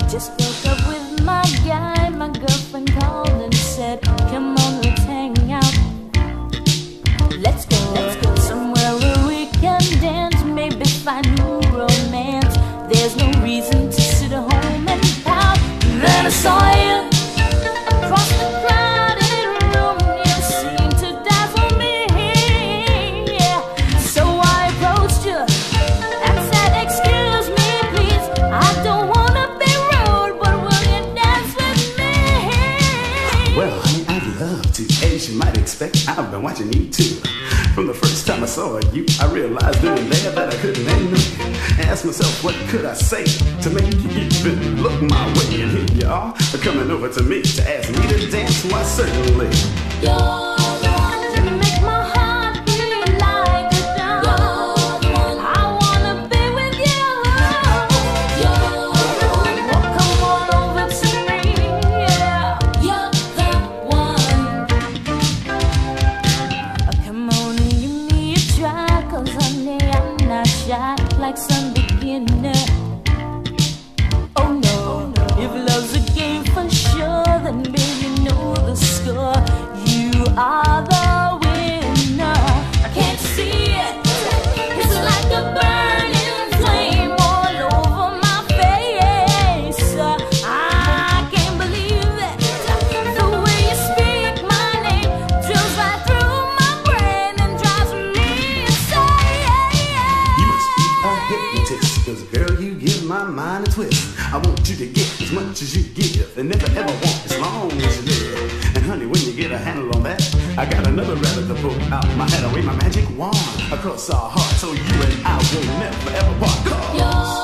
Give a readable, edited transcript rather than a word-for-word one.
Just broke up with my guy. My girlfriend called and said, come on, let's hang out. Let's go somewhere where we can dance, maybe find new romance. There's no reason to sit at home and pout. Then I saw you across the crowded room. You seemed to die for me, yeah. So I approached you and said, excuse me, please, I don't wanna be rude, but will you dance with me? Well, honey, I'd love to. As you might expect, I've been watching you too. From the first time I saw you, I realized then and there that I couldn't hang me. Asked myself, what could I say to make you even look my way? And here you are, coming over to me to ask me to dance. Why, certainly. You're the one to make my heart beat like a drum. You're the one I wanna be with you. You're the one. Oh, come on over to me, yeah. You're the one. Oh, come on and give me a try, 'cause honey, I'm not shy like some beginner. Oh no, if love's a game for sure, then baby, know the score. You are the winner. I can't see it. It's like a burning flame all over my face. I can't believe it. The way you speak my name drills right through my brain and drives me insane. You must be a hypnotist, 'cause girl, you give my mind a twist. I want you to get as much as you give, and never ever want as long as you live. And honey, when you get a handle on that, I got another rabbit to poke out my head. I wave my magic wand across our hearts, so you and I will never ever part. 'Cause